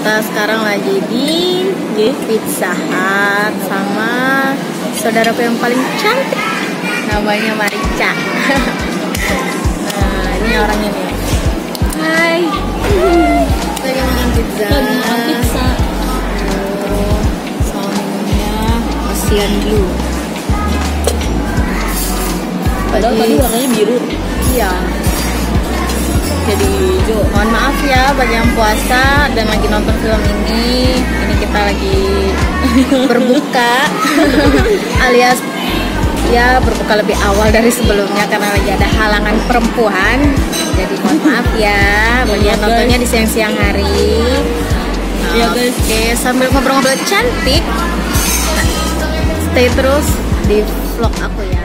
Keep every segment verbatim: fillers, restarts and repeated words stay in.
Kita sekarang lagi di Pizza Hut sama saudaraku yang paling cantik, namanya Marica. Nah, ini orangnya nih. Hai. Lagi makan pizza. Lagi makan pizza. Oh, sama minumnya Ocean Blue. Padahal tadi warnanya biru. Iya. Jadi hijau. Mohon maaf ya bagi yang puasa dan lagi nonton film ini. Ini kita lagi berbuka alias ya berbuka lebih awal dari sebelumnya karena lagi ada halangan perempuan. Jadi mohon maaf ya bagi yang nontonnya di siang-siang hari. Iya guys. Oke, sambil ngobrol-ngobrol cantik, stay terus di vlog aku ya.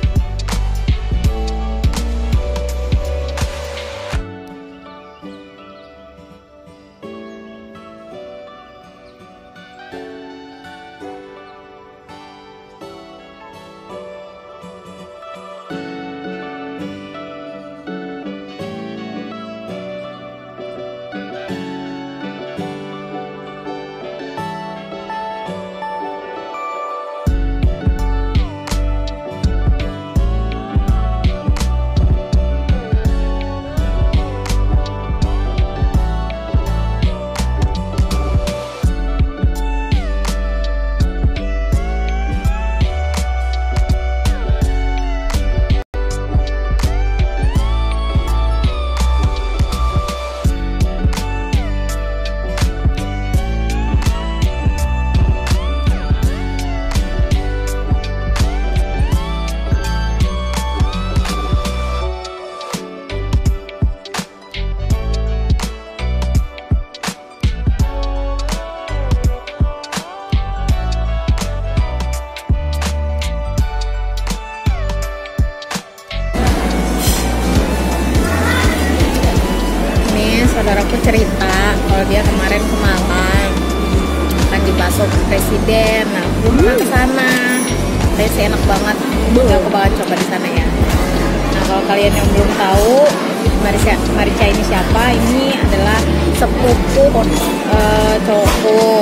Saudaraku cerita kalau dia kemarin ke Malang kan di bakso presiden, nah belum pernah ke sana. Tapi sih enak banget, aku bakal coba di sana ya. Nah kalau kalian yang belum tahu Marica, Marica ini siapa? Ini adalah sepupu uh, cowokku.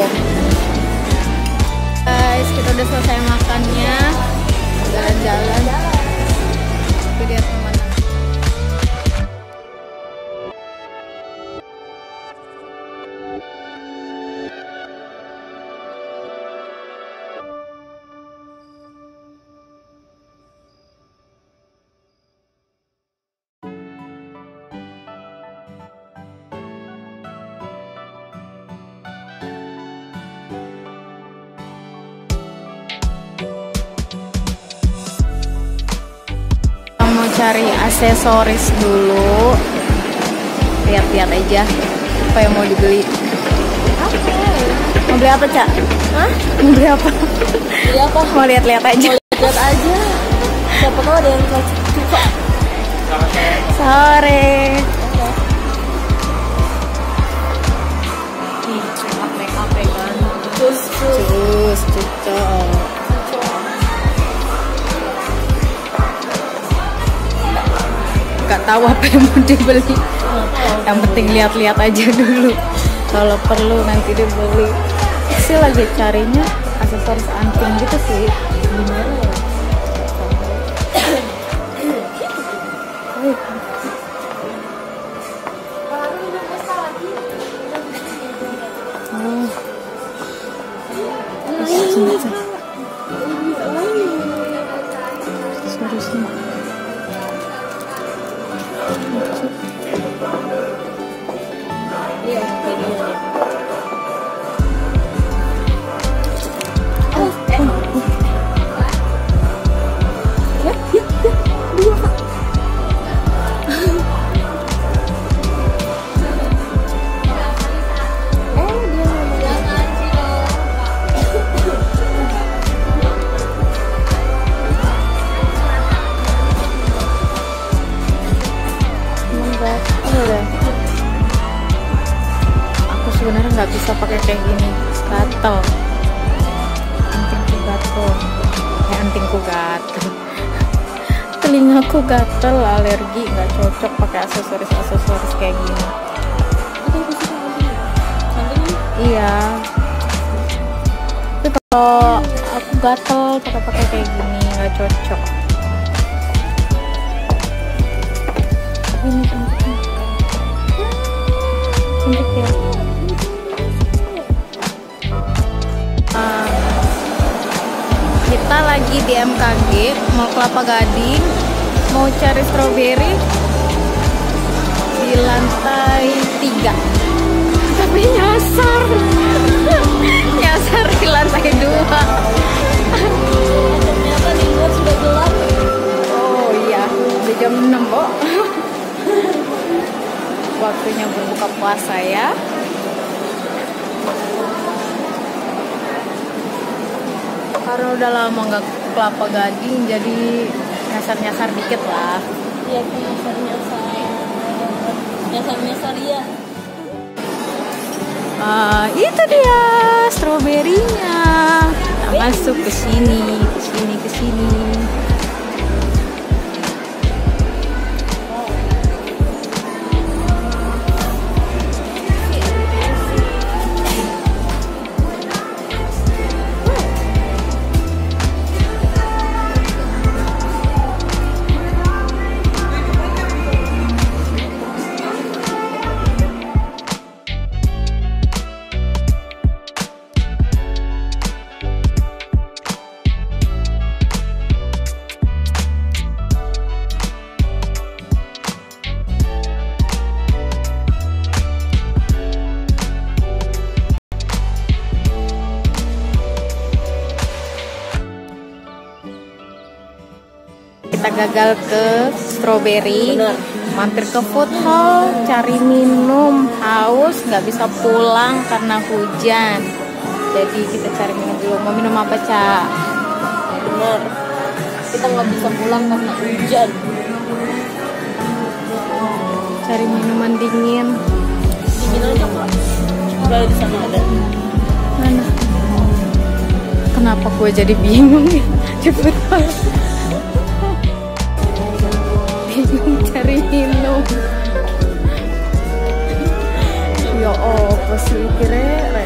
Guys, kita udah selesai makannya, jalan-jalan. Tapi dia teman. Mau cari aksesoris dulu, lihat-lihat aja apa yang mau dibeli. Mau beli apa, Cak? Hah? Mau beli apa? Beli apa? Mau lihat-lihat aja. Mau lihat aja. Siapa tahu ada yang suka. Sore. Nih, make up ya kan. Cus, cus. Cus, cocok. Gak tahu apa yang mau dibeli. Yang penting lihat-lihat aja dulu. Kalau perlu nanti dibeli. Sih lagi carinya aksesoris anting gitu sih. Gimana ya? Oh. Seriusnya. Iya, ini. Oh, eh. Ya, ya, ya. Dua, Kak. Eh, dia enggak. Udah. Aku sebenarnya nggak bisa pakai kayak gini, gatel. Antingku gatel. Eh, antingku gatel. Telingaku gatel, alergi, nggak cocok pakai aksesoris-aksesoris kayak gini. Iya. Tapi kalau aku gatel pakai-pakai kayak gini nggak cocok. Ini cantiknya. Cantik ya. Nah, kita lagi di M K G, Mall Kelapa Gading, mau cari stroberi di lantai tiga. Tapi nyasar, nyasar di lantai dua. Ternyata di luar sudah gelap. Oh iya, udah jam enam kok. Waktunya berbuka puasa ya. Karena udah lama nggak ke Kelapa Gading, jadi nyasar-nyasar dikit lah. Iya, nyasar-nyasar. Nyasar-nyasar ya. Ah, itu dia stroberinya. Kita masuk ke sini, ke sini, ke sini. Kita gagal ke stroberi, mampir ke food hall, cari minum, haus, nggak bisa pulang karena hujan. Jadi kita cari minum dulu. Mau minum apa, Ca? Benar. Kita nggak bisa pulang karena hujan. Cari minuman dingin. Dingin aja kok. Gak di sana ada. Mana? Kenapa gue jadi bingung ya? Di food hall. Bingung cari minum. Ya apa sih kira-kira?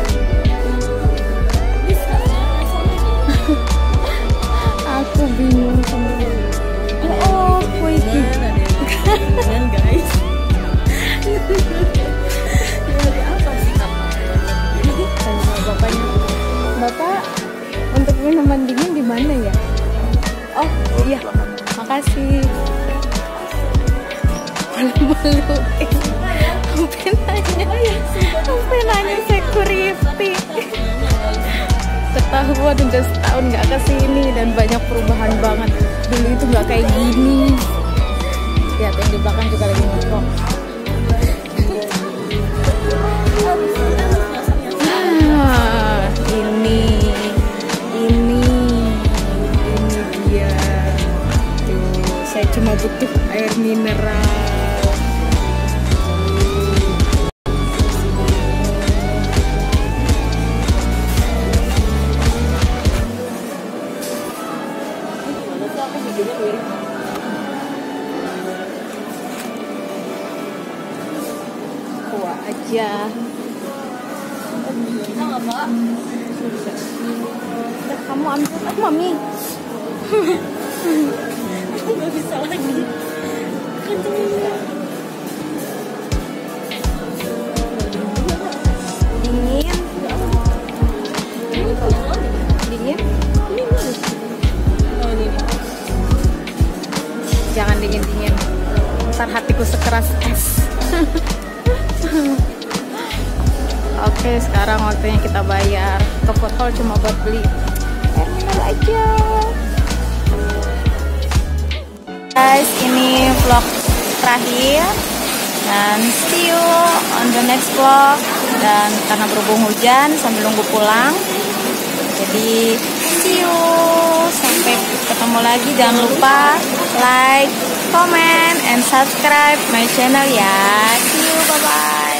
Aku bingung sendiri. Oh, kue ini. Dengan guys. Dari apa sih kakak? Tanya bapaknya. Bapak, untuk minuman dingin di mana ya? Oh iya, makasih. Malu-maluin. Sampai nanya, sampai nanya security. Ketahuan udah setahun nggak kesini dan banyak perubahan banget. Dulu itu nggak kayak gini. Lihat yang di belakang juga lagi ngomong. Ah, ini, ini, ini dia. Tuh, saya cuma butuh air mineral. Kuah aja. Kita nggak pak? Udah, kamu ambil, aku mami. Aku nggak bisa lagi. Kencengin. Dingin. Dingin. Oh ini. Jangan dingin-dingin. Ntar hatiku sekeras es. Oke, sekarang waktunya kita bayar. Ke food hall cuma buat beli air mineral aja. Guys, ini vlog terakhir dan see you on the next vlog. Dan karena berhubung hujan sambil nunggu pulang, jadi see you, sampai ketemu lagi. Jangan lupa like, comment, and subscribe my channel ya. See you, bye bye.